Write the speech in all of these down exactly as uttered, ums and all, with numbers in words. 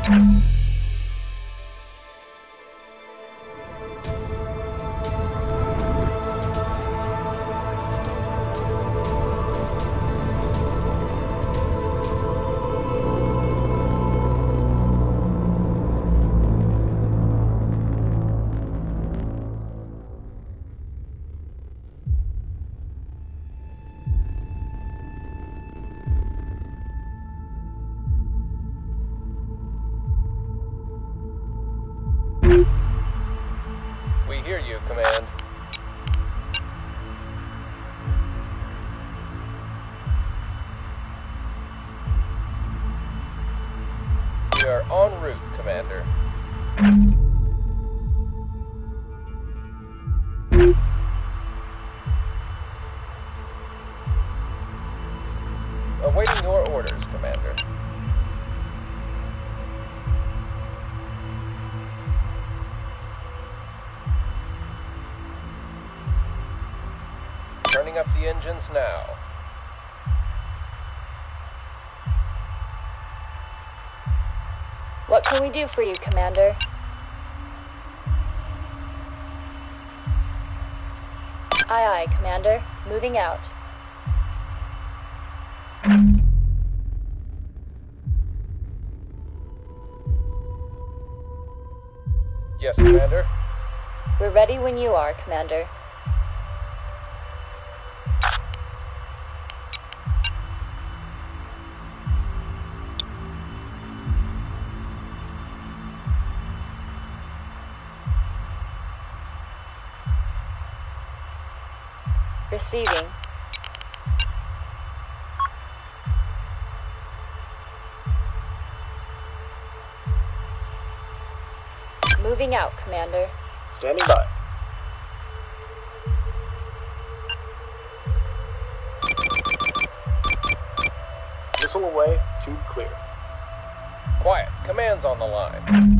We hear you, Command. We are en route, Commander. Awaiting your orders, Commander. Turning up the engines now. What can we do for you, Commander? Aye, aye, Commander. Moving out. Yes, Commander. We're ready when you are, Commander. Receiving. Moving out, Commander. Standing by. Missile away, tube clear. Quiet. Command's on the line.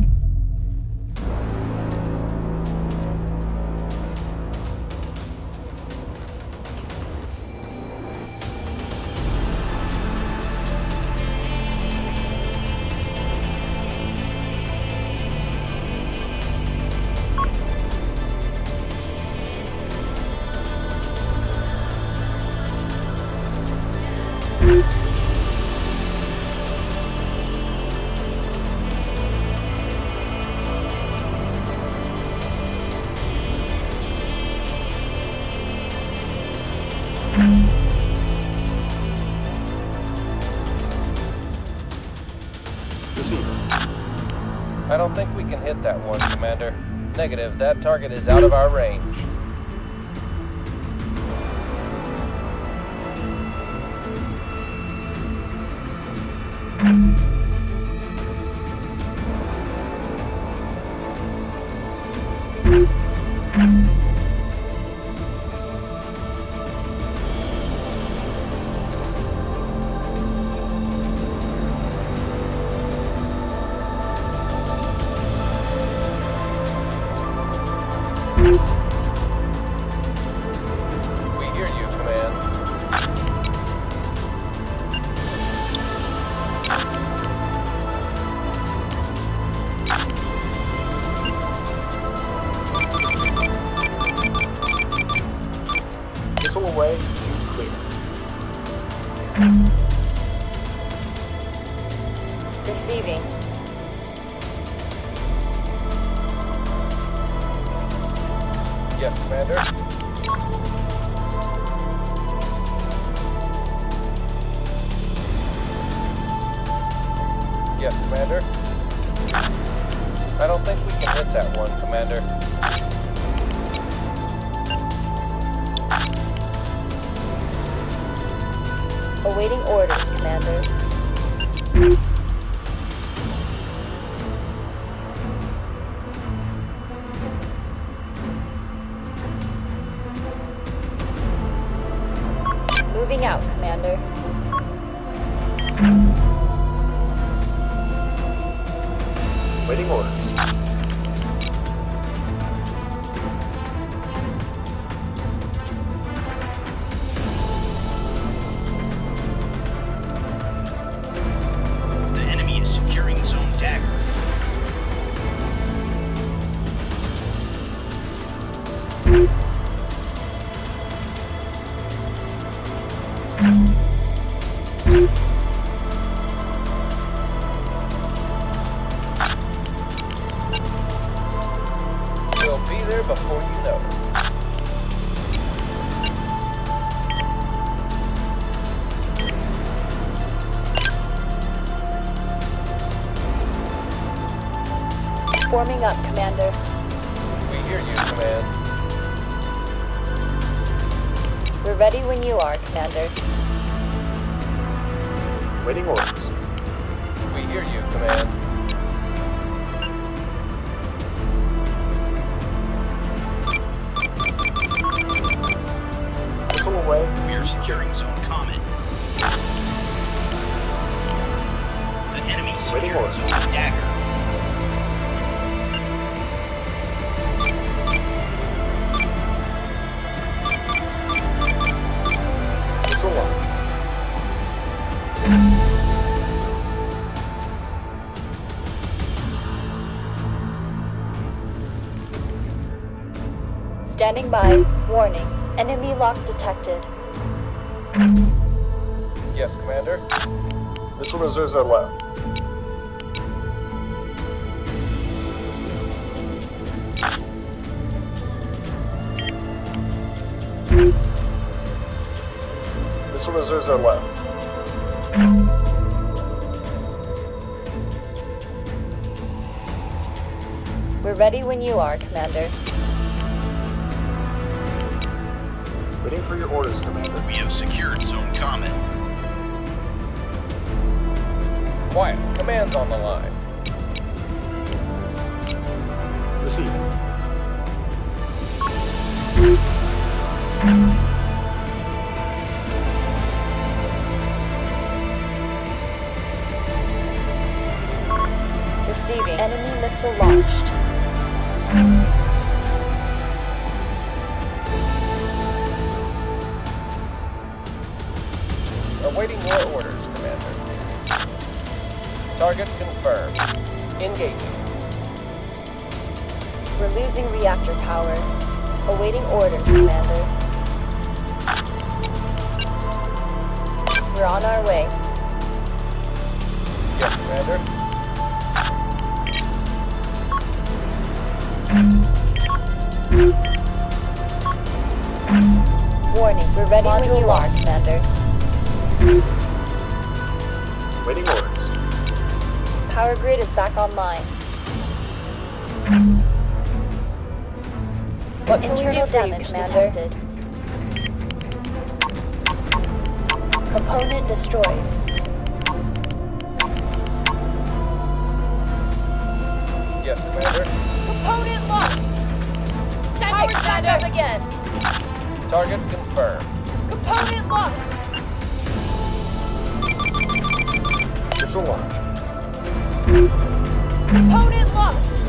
I don't think we can hit that one, Commander. Negative, that target is out of our range. We hear you, Command. Missile away, tube clear. Receiving. Yes, Commander. Yes, Commander. I don't think we can hit that one, Commander. Awaiting orders, Commander. Moving out, Commander. Waiting orders. The enemy is securing Zone Dagger. Forming up, Commander. We hear you, Command. We're ready when you are, Commander. Waiting orders. We hear you, Command. Missile away. We are securing Zone Comet. The enemy Waiting securing order. Zone Dagger. Missile launched. Standing by. Warning. Enemy lock detected. Yes, Commander. Missile reserves are low. Missile reserves are low. We're ready when you are, Commander. Waiting for your orders, Commander. We have secured Zone Comet. Quiet. Command's on the line. Receiving. Receiving. Enemy missile launched. Awaiting your orders, Commander. Target confirmed. Engaging. We're losing reactor power. Awaiting orders, Commander. We're on our way. Yes, Commander. Warning, we're ready when you are, Commander. Waiting orders. Power grid is back online. What can we do for you, Commander? Detected. Component destroyed. Yes, Commander. Component lost! Send it back up again! Target confirmed. Component lost! Missile launched. Component lost!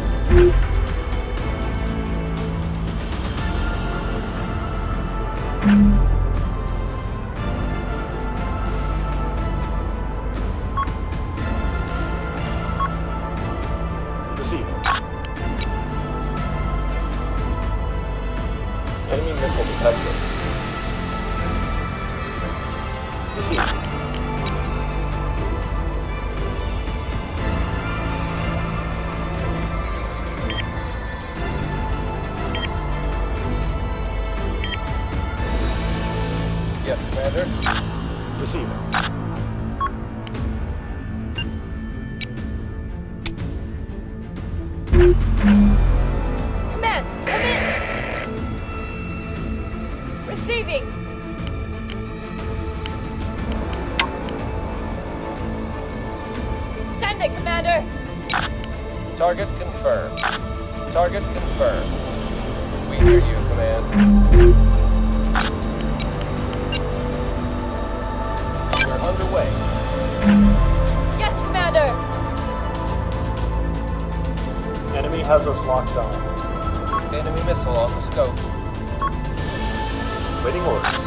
Receiving. Enemy missile detected. Receiving. Yes, Commander. Receiving. Command, come in! Receiving! Send it, Commander! Target confirmed. Target confirmed. We hear you, Command. We're underway. Yes, Commander! Enemy has us locked on. Enemy missile on the scope. Waiting orders.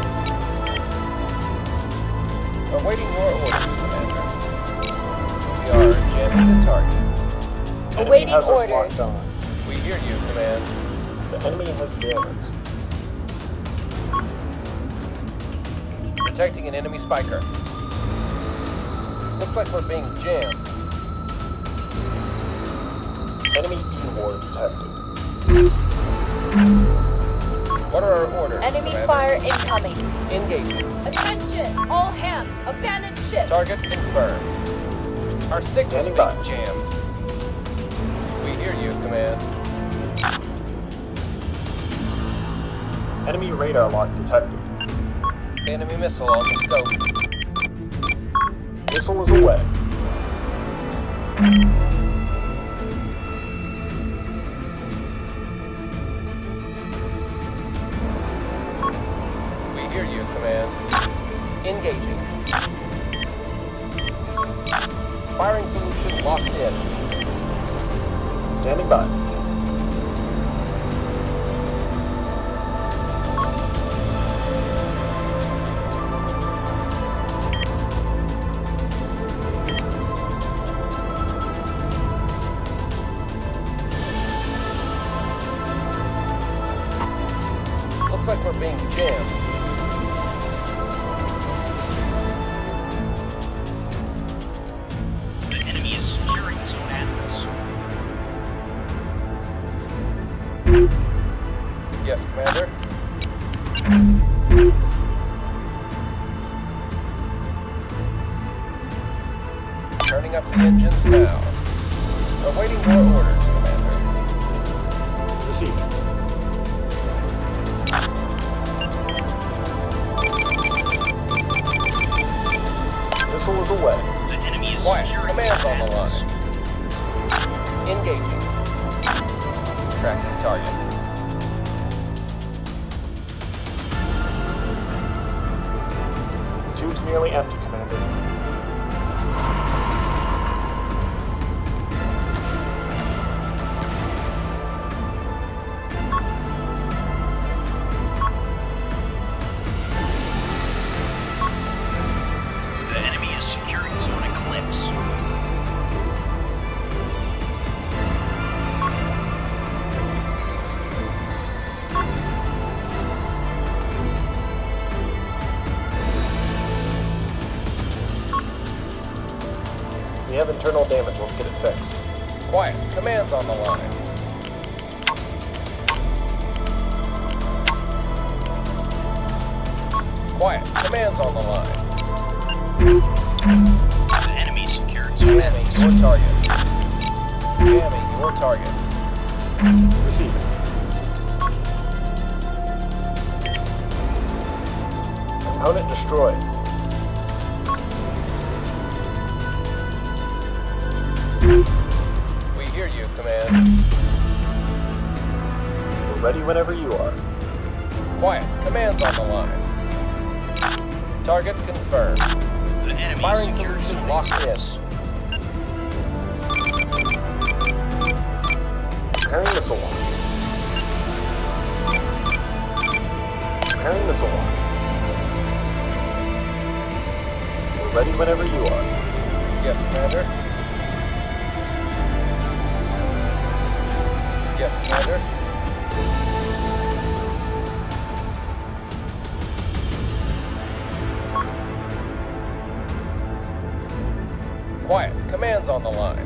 Awaiting your orders, Commander. We are jamming the target. Enemy Awaiting has us orders. locked on. We hear you, Command. The enemy has jammers. Detecting an enemy spiker. Looks like we're being jammed. Enemy E-war detected. What are our orders, Enemy Commander? fire incoming. Engaging. Attention! All hands! Abandoned ship! Target confirmed. Our signal's Standing being by. jammed. We hear hear you, Command. Enemy radar lock detected. Enemy missile on the scope. Missile is away. We hear you, Command. Engaging. Firing solution locked in. Standing by. Looks like we're being jammed. The enemy is securing Zone Atlas. Yes, Commander. Turning up the engines now. Awaiting more orders, Commander. Receiving. Missile is away. The enemy is Quiet. securing Command Zone on the Atlas. Engaging. Tracking target. Tube's nearly empty, Commander. The enemy is securing Zone Eclipse. We have internal damage. Let's get it fixed. Quiet. Command's on the line. Quiet. Command's on the line. The enemy secured Zone Jamming Atlas. your target. Jamming your target. Receiving. Component destroyed. We hear you, Command. We're ready whenever you are. Quiet. Command's on the line. Target confirmed. The enemy Firing secured solution Zone locked in. Eclipse. Preparing missile launch. Preparing missile launch. We're ready whenever you are. Yes, Commander. Yes, Commander. Quiet. Command's on the line.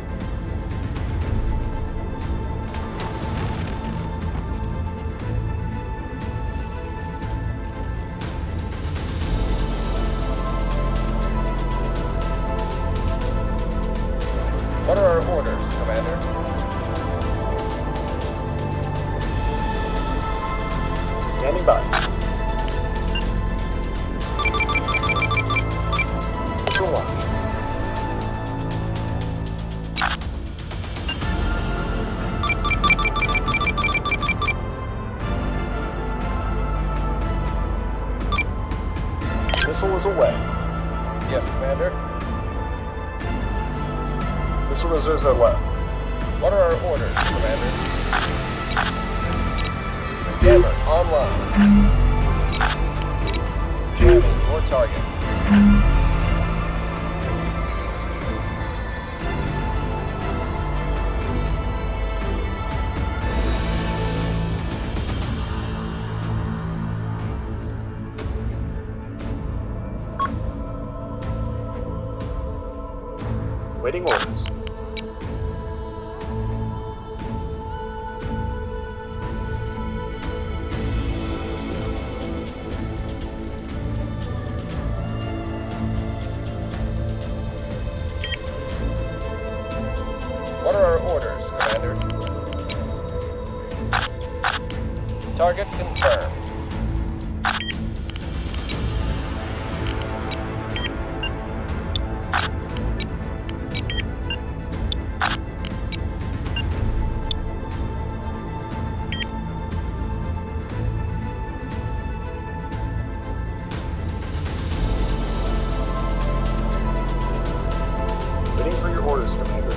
What are our orders, Commander? Standing by. Missile launch. Missile is away. Yes, Commander. Missile reserves are low. What are our orders, Commander? Jammer online. Jamming your target. Waiting orders. What are our orders, Commander? Target confirmed. Waiting for your orders, Commander.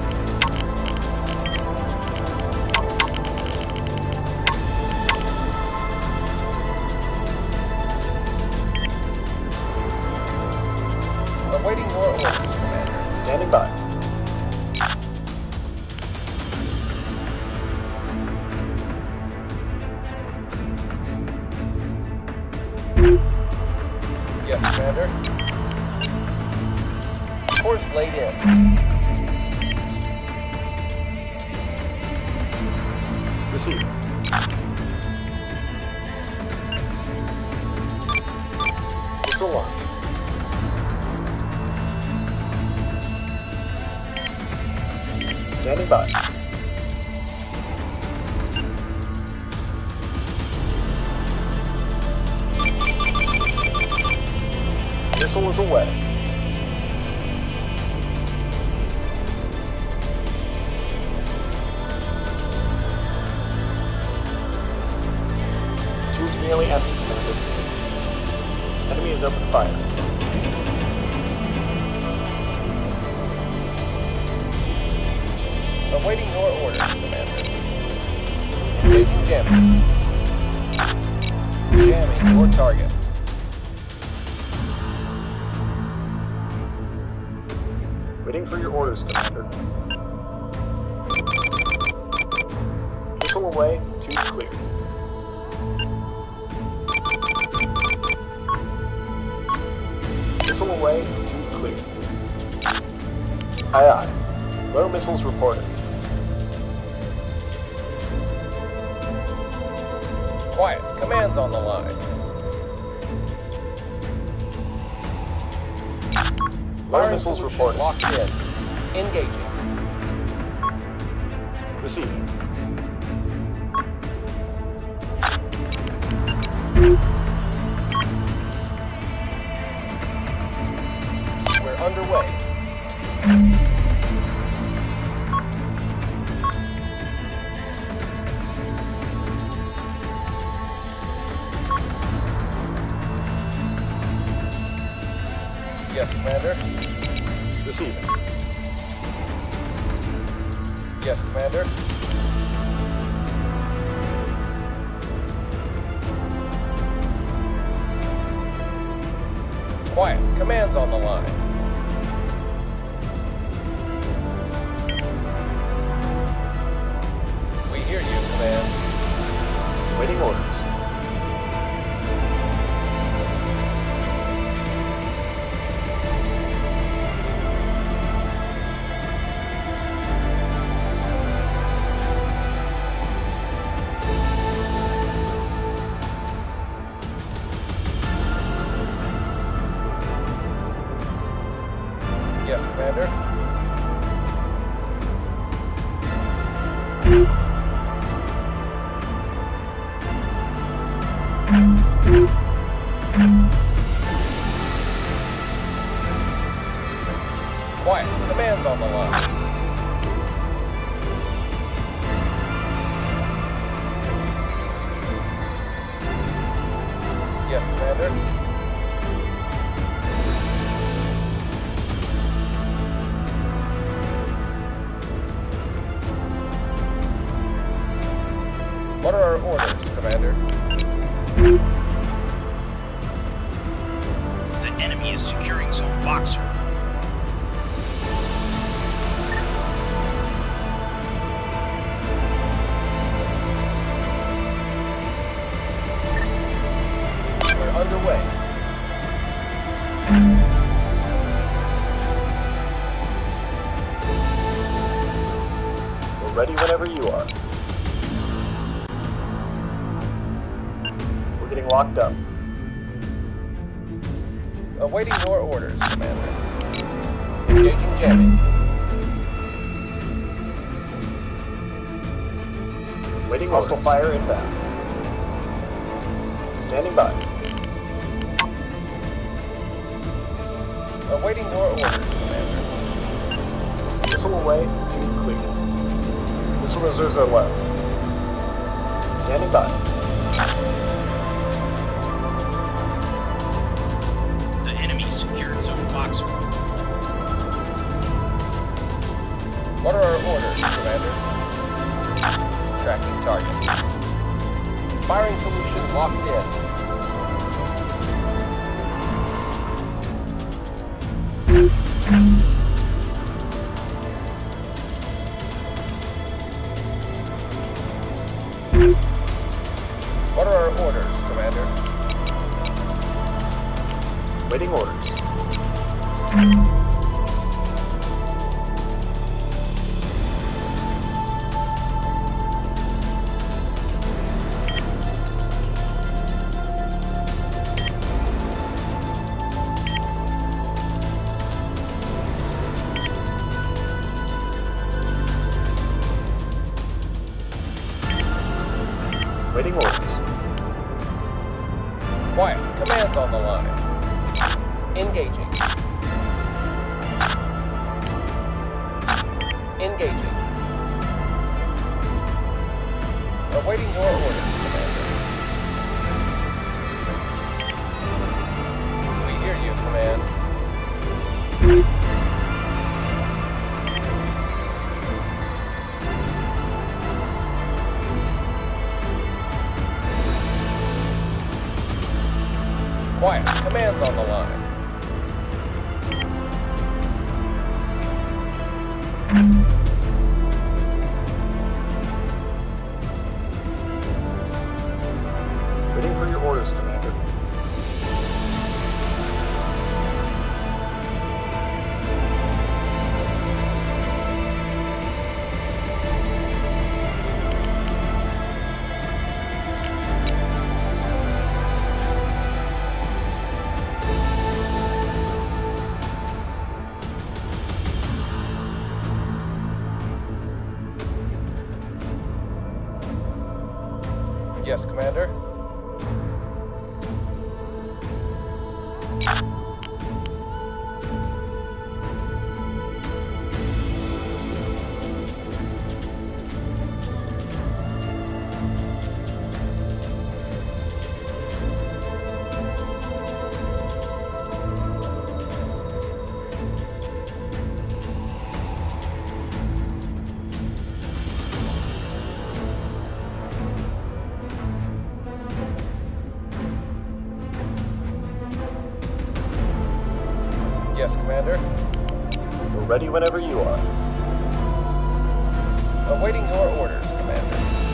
Awaiting more orders, Commander. Standing by. Yes, Commander. Course laid in. Receiving. Missile launched. Standing by. Missile is away. Tubes nearly empty, Commander. Enemy has opened fire. Awaiting your orders, Commander. Engaging jamming. Jamming your target. Waiting for your orders, Commander. Missile away, tube clear. Missile away, tube clear. Aye aye. Low missiles reported. Quiet. Command's on the line. Low Firing missiles solution reported. locked in. Engaging. Receiving. We're underway. Yes, Commander. Receiving. Yes, Commander. Quiet. Command's on the line. We hear you, Command. Waiting orders. Yes, Commander. Quiet. Command's on the line. Yes, Commander. What are our orders, Commander? The enemy is securing Zone Boxer. We're underway. We're ready whenever you are. We're getting locked up. Awaiting your orders, Commander. Engaging jamming. Waiting hostile fire inbound. Standing by. Awaiting your orders, Commander. Missile away, tube clear. Missile reserves are low. Standing by. The enemy secured zone boxer. What are our orders, Commander? Tracking target. Firing solution locked in. What are our orders, Commander? Waiting orders. Waiting orders. Quiet. Command's on the line. Engaging. Engaging. Awaiting your orders, Commander. We hear you, Command. Quiet. Command's on the line. Waiting for your orders, Commander. Yes, Commander. Yes, Commander. We're ready whenever you are. Awaiting your orders, Commander.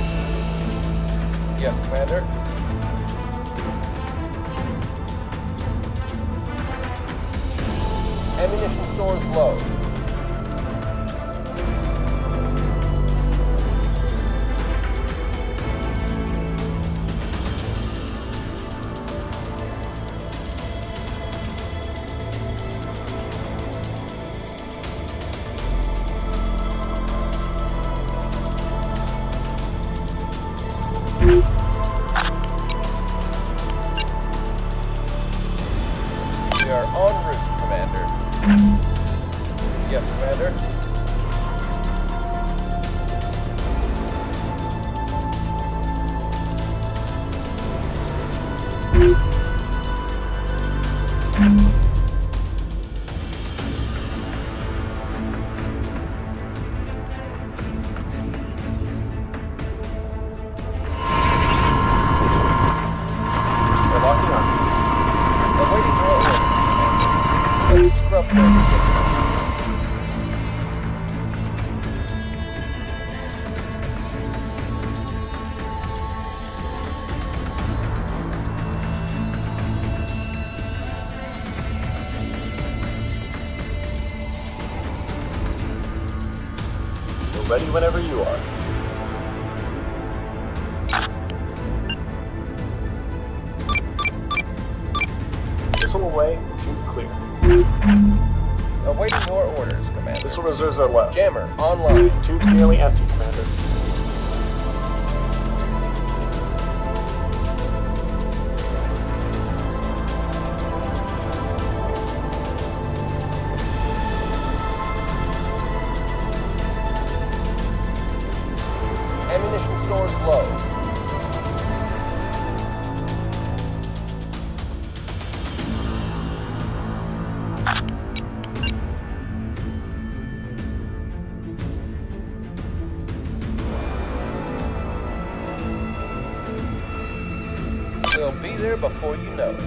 Yes, Commander. Ammunition stores low. We are en route, Commander. Yes, Commander. We're locking on. Awaiting your orders, Commander. Let's scrub their system. We're ready whenever you are. Missile away, tube clear. Awaiting your orders, Commander. Missile reserves are low. Jammer online. Tube's nearly empty, Commander. We'll be there before you know it.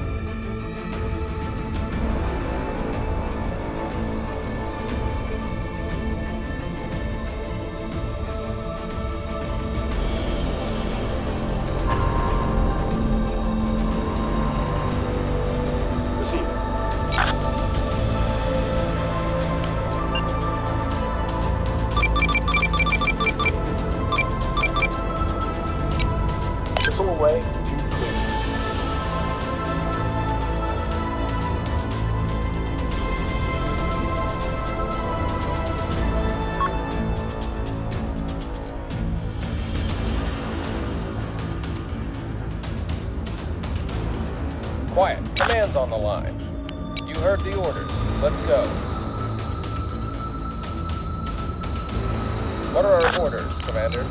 Away to clear. Quiet. Command's on the line. You heard the orders. Let's go. What are our orders, Commander?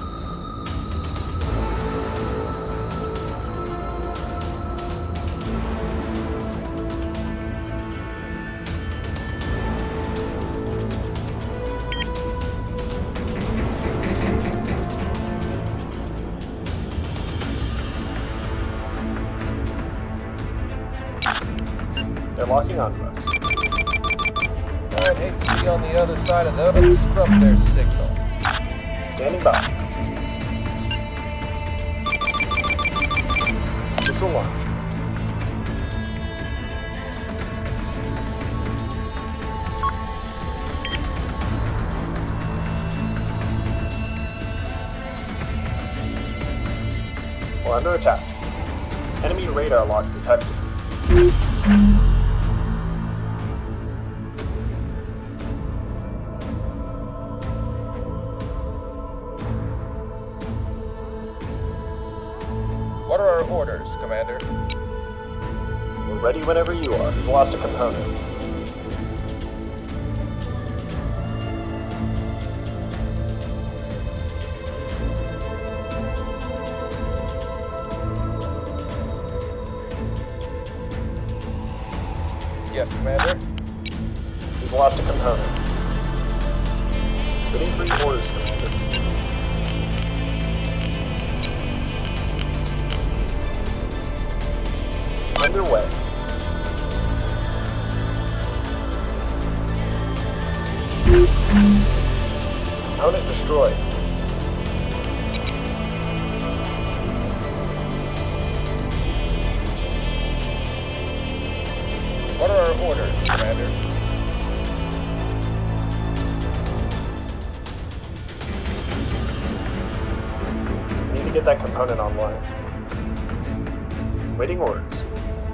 They're locking onto us. I'd hate to be on the other side of them and scrub their signal. Standing by. Missile launched. We're under attack. Enemy radar lock detected. What are our orders, Commander? We're ready whenever you are. We've lost a component. Yes, Commander. We've lost a component. Waiting for your orders, Commander. Underway. Component destroyed. What are our orders, Commander? We need to get that component online. Waiting orders.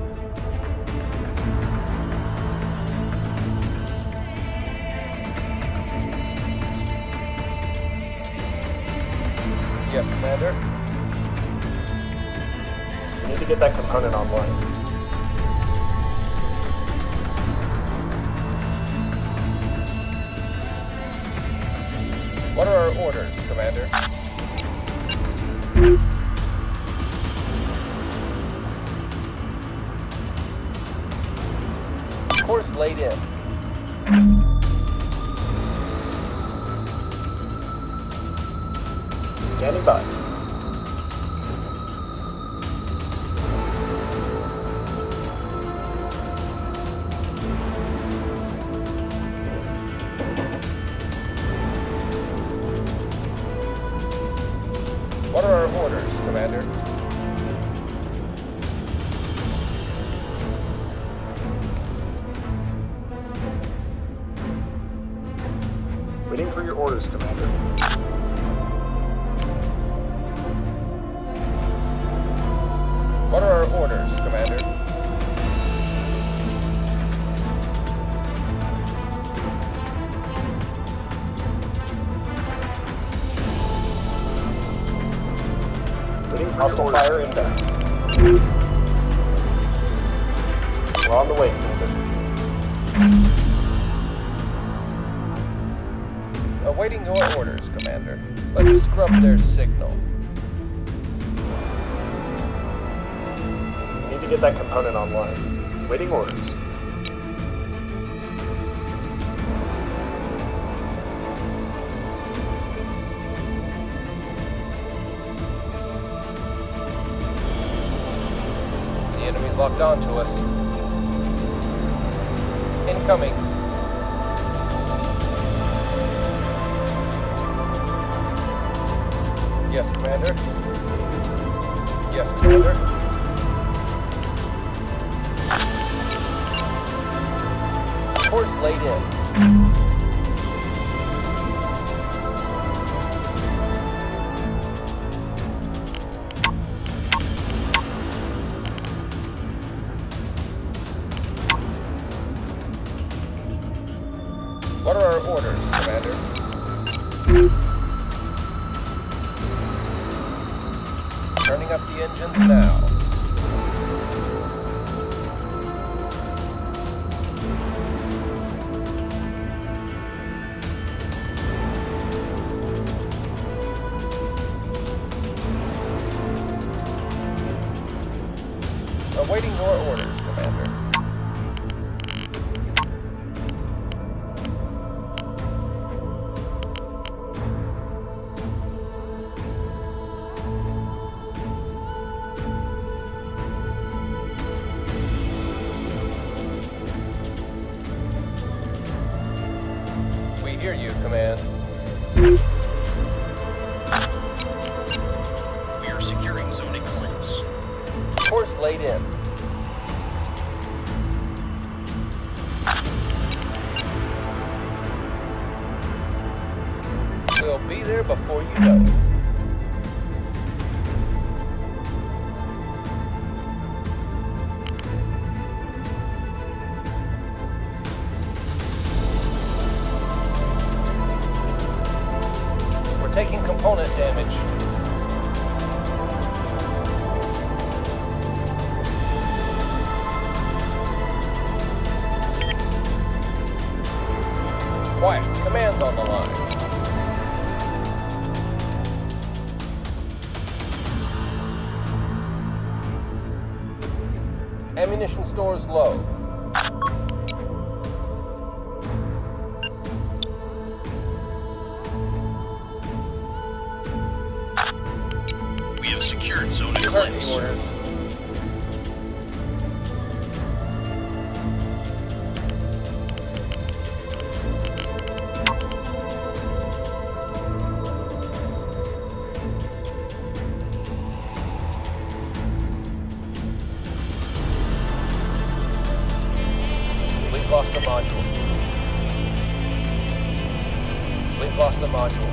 Yes, Commander. We need to get that component online. What are our orders, Commander? Course laid in. Standing by. What are our orders, Commander? Waiting for your orders, Commander. What are our orders, Commander? Waiting for hostile fire inbound. We're on the way, Commander. Awaiting your orders, Commander. Let's scrub their signal. We need to get that component online. Waiting orders. locked onto us. Incoming. Yes, Commander. Yes, Commander. Course laid in. What are our orders, Commander? Turning up the engines now. Awaiting your orders, Commander. We hear you, Command. We are securing Zone Eclipse. Course laid in. We'll be there before you know it. We're taking component damage. Quiet. Command's on the line. Ammunition stores low. We have secured Zone You heard Eclipse. the orders. We've lost a module. We've lost a module.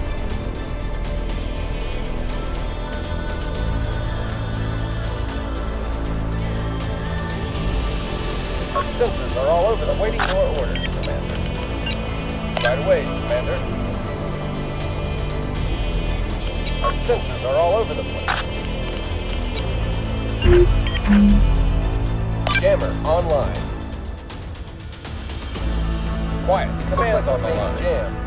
Our sensors are all over them, waiting your orders, Commander. Right away, Commander. Our sensors are all over the place. Jammer online. Quiet. Command's on the line. Jam.